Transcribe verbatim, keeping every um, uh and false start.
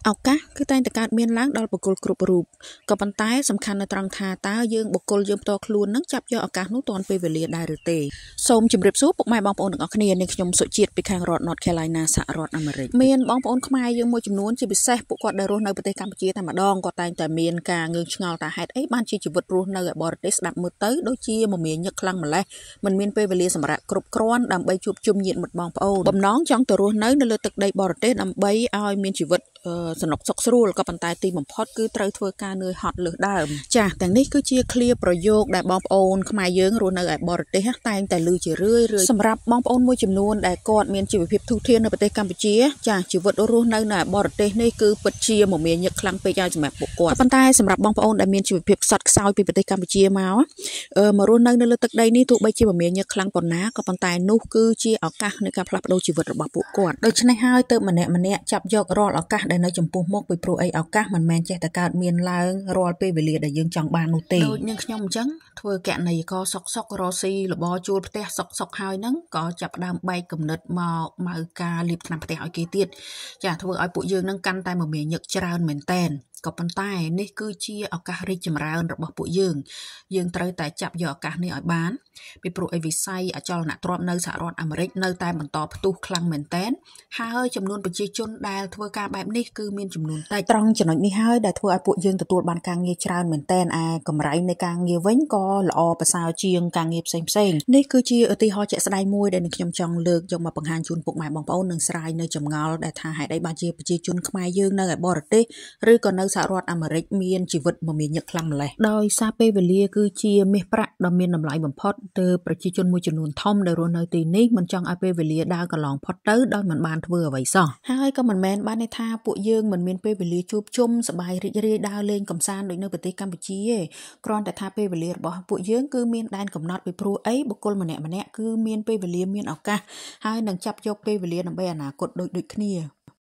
ឱកាសគឺតែងតែកើតមានឡើងដល់បុគ្គលគ្រប់រូបក៏ប៉ុន្តែសំខាន់នៅត្រង់ថាតើយើងបុគ្គលយើងផ្ទាល់ខ្លួននឹងចាប់យកឱកាសនោះទាន់ពេលវេលាដែរឬទេសូមជម្រាបសួរពុកម៉ែបងប្អូនទាំងអស់គ្នានាងខ្ញុំសុជាតិពីខាងរដ្ឋ North Carolina សហរដ្ឋអាមេរិកមានបងប្អូនខ្មែរយើងមួយចំនួនជាពិសេសពួកគាត់ដែលរស់នៅប្រទេសកម្ពុជាតែម្ដងគាត់តែងតែមានការងឿងឆ្ងល់ថាហេតុអីបានជាជីវិតរស់នៅឯបរទេសស្ដាប់មើលទៅដូចជាមមាញឹកខ្លាំងម្ល៉េះមិនមានពេលវេលាសម្រាប់គ្រប់គ្រាន់ដើម្បីជួបជុំញាតិមិត្តបងប្អូនបំណងចង់ទៅរស់នៅនៅលើទឹកដីបរទេសដើម្បីឲ្យមានជីវិតសនុកសុខស្រួលក៏ប៉ុន្តែទីបំផុតគឺត្រូវធ្វើការនឿយហត់លើសដើមចាស់ទាំងនេះគឺជាឃ្លាប្រយោគដែលបងប្អូនខ្មែរយើងរស់នៅឯបរទេសតែងតែឮជារឿយៗសម្រាប់បងប្អូនមួយចំនួនដែលគាត់មានជីវភាពធូរធាននៅប្រទេសកម្ពុជាចាស់ជីវិតរស់នៅនៅឯបរទេសនេះគឺពិតជាមមាញឹកខ្លាំងពេកហើយសម្រាប់ពួកគាត់ប៉ុន្តែសម្រាប់បងប្អូនដែលមានជីវភាពខ្សត់ខ្សោយពីប្រទេសកម្ពុជាមកមករស់នៅនៅលើទឹកដីនេះទោះបីជាមមាញឹកខ្លាំងប៉ុណ្ណាក៏ប៉ុន្តែនោះគឺជាឱកាសនៃការផ្លាស់ប្ដូរជីវិតរបស់ពួកគាត់ដូច្នេះហើយទើបម្នាក់ម្នាក់ចាប់យករាល់ឱកាសដែលនៅចំពោះមុខពីព្រោះអីឱកាសមិនមែនចេះតែកើតមានឡើងរាល់ពេលវេលាដែលយើងចង់បាននោះទេដូចនាងខ្ញុំអញ្ចឹងធ្វើកណីកសុកសុករស៊ីលបជួលផ្ទះសុកសុកហើយហ្នឹងក៏ចាប់ផ្ដើមបែកគំនិតមកម៉ៅការលាបថ្នាំផ្ទះឲ្យគេទៀតចាធ្វើឲ្យពួកយើងហ្នឹងកាន់តែមមាញឹកច្រើនមែនតែនក៏ប៉ុន្តែនេះគឺជាឱកាសរីកចម្រើនរបស់ពួកយើងយើងត្រូវតែចាប់យកឱកាសនេះឲ្យបានពីព្រោះអីវិស័យអចលនទ្រព្យនៅសហរដ្ឋអាមេរិកនៅតែបន្តផ្ទុះខ្លាំងមែនតែនហើយចំនួនប្រជាជនដែលធ្វើការបែបនេះគឺមានចំនួនតិចត្រង់ចំណុចនេះហើយដែលធ្វើឲ្យពួកយើងទទួលបានការងារច្រើនមែនតែនឯកម្រៃនៃការងារវិញក៏ល្អប្រសើរជាងការងារផ្សេងផ្សេងនេះគឺជាឧទាហរណ៍ជាក់ស្ដែងមួយដែលខ្ញុំចង់លើកយកមកបង្ហាញជូនពុកម៉ែបងប្អូននិងស្រាយនៅចម្ងល់ដែលថាហេតុអីបានជាប្រជាជនខ្មែរយើងនៅឯបរទេសឬក៏នៅសហរដ្ឋអាមេរិកមានជីវិតមមាញឹកខ្លាំងម្ល៉េះដោយសារពេលវេលាគឺជាមាសប្រាក់ដ៏មានតម្លៃបំផុតទើបប្រជាជនមួយចំនួនធំដែលរស់នៅទីនេះមិនចង់ឲ្យពេលវេលាដើរកន្លងផុតទៅដោយមិនបានធ្វើអ្វីសោះហើយក៏មិនមែនបានន័យថាពួកយើងមិនមានពេលវេលាជួបជុំសប្បាយរីករាយដើរលេងកម្សាន្តដូចនៅប្រទេសកម្ពុជាទេគ្រាន់តែថាពេលវេលារបស់ពួកយើងគឺមានដែនកំណត់ពីព្រោះអីបុគ្គលម្នាក់ម្នាក់គឺមានពេលវេលាមានឱកាសហើយនឹងចាប់យកពេលវេលាដើម្បីអនាគតដូចដូចគ្នា